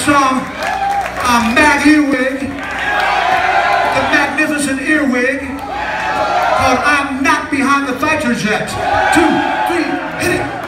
song Matt Earwig, the magnificent Earwig, called I'm Not Behind the Fighter Jet. 2, 3, hit it.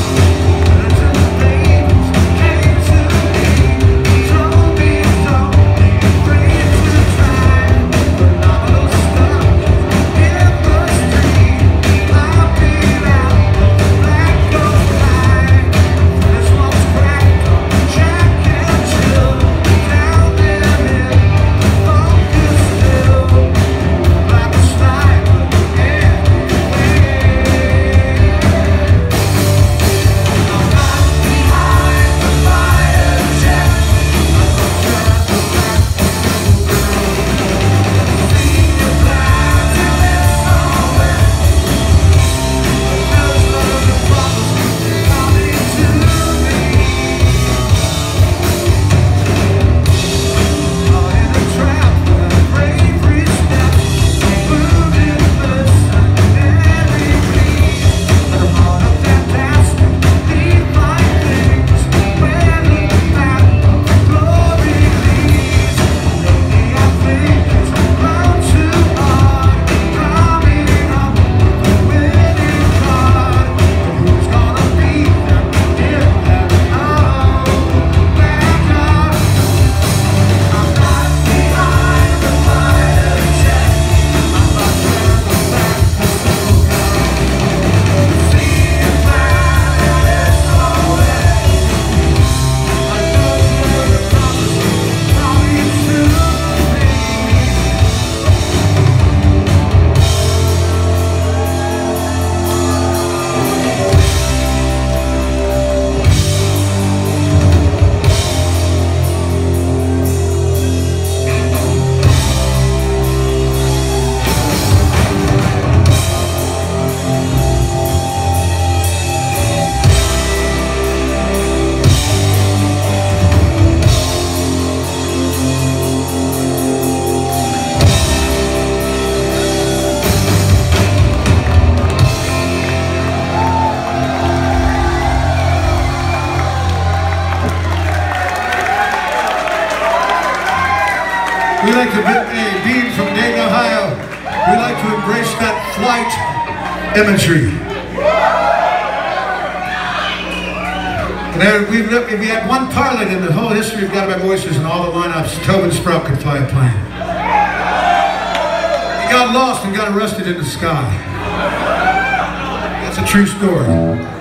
We like to being from Dayton, Ohio. We like to embrace that flight imagery. And we had one pilot in the whole history of God of My Voices and all the lineups. Tobin Sprout could fly a plane. He got lost and got arrested in the sky. That's a true story.